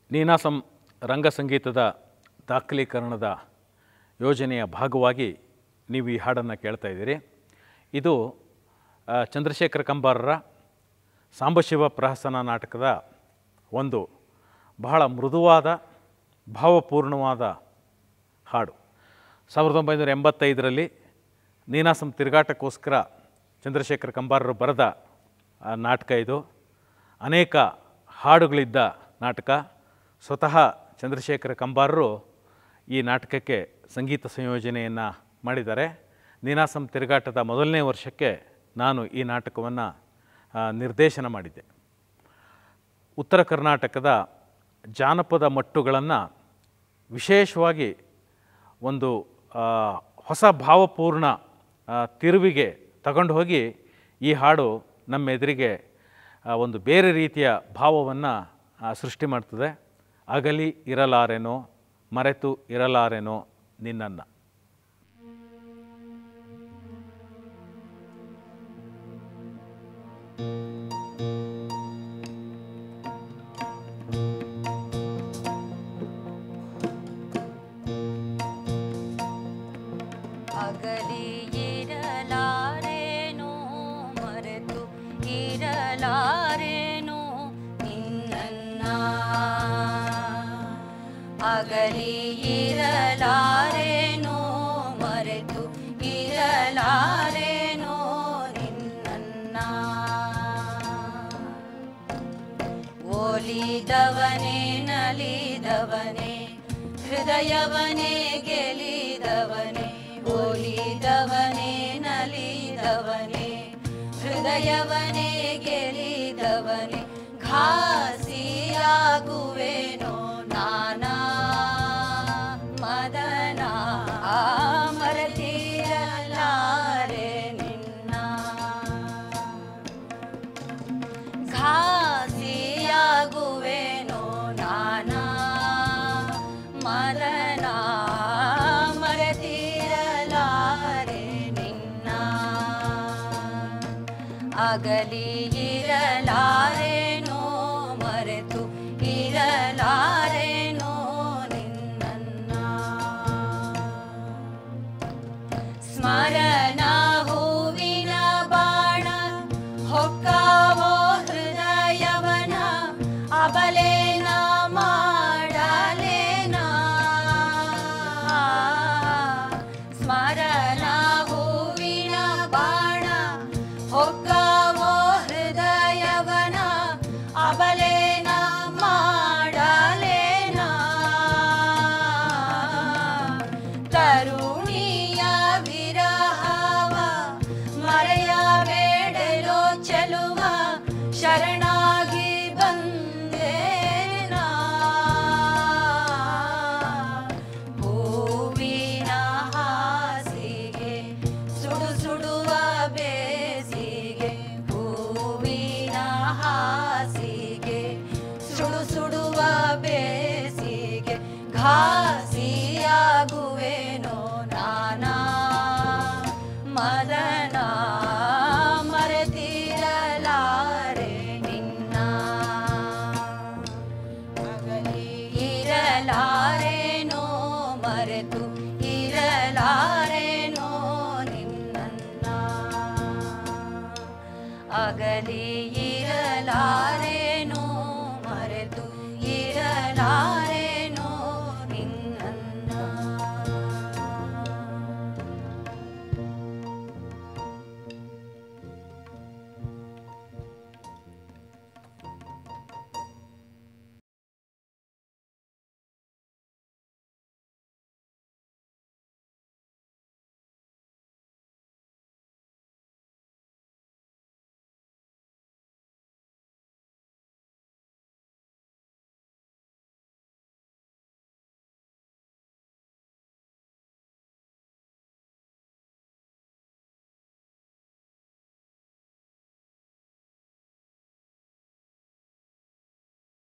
ನೀನಾಸಂ ರಂಗಸಂಗೀತದ ದಾಖಲೀಕರಣದ ಯೋಜನೆಯ ಭಾಗವಾಗಿ ನೀವು ಈ ಹಾಡನ್ನು ಕೇಳ್ತಾ ಇದ್ದೀರಿ. ಇದು ಚಂದ್ರಶೇಖರ ಕಂಬಾರರ ಸಾಂಬಶಿವ ಪ್ರಹಸನ ನಾಟಕದ ಒಂದು ಬಹಳ ಮೃದುವಾದ ಭಾವಪೂರ್ಣವಾದ ಹಾಡು. 1985ರಲ್ಲಿ ನೀನಾಸಂ ತಿರುಗಾಟಕ್ಕೋಸ್ಕರ ಚಂದ್ರಶೇಖರ ಕಂಬಾರರು ಬರೆದ ನಾಟಕ ಇದು. ಅನೇಕ ಹಾಡುಗಳಿದ್ದ ನಾಟಕ. ಸ್ವತಃ ಚಂದ್ರಶೇಖರ ಕಂಬಾರರು ಈ ನಾಟಕಕ್ಕೆ ಸಂಗೀತ ಸಂಯೋಜನೆಯನ್ನು ಮಾಡಿದ್ದಾರೆ. ನೀನಾಸಂ ತಿರುಗಾಟದ ಮೊದಲನೇ ವರ್ಷಕ್ಕೆ ನಾನು ಈ ನಾಟಕವನ್ನು ನಿರ್ದೇಶನ ಮಾಡಿದ್ದೆ. ಉತ್ತರ ಕರ್ನಾಟಕದ ಜಾನಪದ ಮಟ್ಟುಗಳನ್ನು ವಿಶೇಷವಾಗಿ ಒಂದು ಹೊಸ ಭಾವಪೂರ್ಣ ತಿರುವಿಗೆ ತಗೊಂಡು ಹೋಗಿ ಈ ಹಾಡು ನಮ್ಮ ಎದುರಿಗೆ ಒಂದು ಬೇರೆ ರೀತಿಯ ಭಾವವನ್ನು ಸೃಷ್ಟಿ ಮಾಡ್ತದೆ. ಅಗಲಿ ಇರಲಾರೆನೋ ಮರೆತು ಇರಲಾರೆನೋ ನಿನ್ನನ್ನು. ಅಗಲಿ ಇರಲಾರೆನೋ ಮರೆತು ಇರಲಾರೆನೋ ನಿನ್ನನ್ನ. ಅಗಲಿ ಇರಲಾರೆನೋ ಮರೆತು ಇರಲಾರೆನೋ ನಿನ್ನನ್ನ. ಒಲಿದವನೇ ನಲಿದವನೇ ಹೃದಯವನೇ ಗೆಲಿದವನೇ. ಒಲಿದವನೇ ನಲಿದವನೇ ಹೃದಯವನೇ ಗೆಲಿದವನೇ. ಘಾಸಿಯಾಗುವೆನೋ ನಾನಾ ಮದನ ಮರೆತಿರಲಾರೆ ನಿನ್ನ. ಘಾಸಿಯಾಗುವೆನೋ ನಾನಾ ಮದನ ಮರೆತಿರಲಾರೆ ನಿನ್ನ. ಅಗಲಿ ಇರಲಾರೆನೋ ಮರೆತು ಇರಲಾರೆನೋ ನಿನ್ನನ್ನ. ಸ್ಮರಣ ಹೂವಿನ ಬಾಣ ಹೊಕ್ಕಾವೋ ಹೃದಯವನ ಅಬಲೇನ ಮಾಡಲೇನ. ಸ್ಮರಣ ಹೂವಿನ ಬಾಣ ಹೊಕ್ಕಾವೋ ಹೃದಯವನ ಅಬಲೇನ ಮಾಡಲೇನ. ತರುಣಿಯ ವಿರಹವ ಮರೆಯಬೇಡಲೋ ಚೆಲುವ ಶರಣಾಗಿ ಬಂದೇನ. ಹೂವಿನ ಹಾಸಿಗೆ ಸುಡು ಸುಡುವ ಬೇಸಿಗೆ. ಹೂವಿನ ಹಾಸಿಗೆ ಸುಡು ಸುಡುವ ಬೇಸಿಗೆ. ಘಾಸ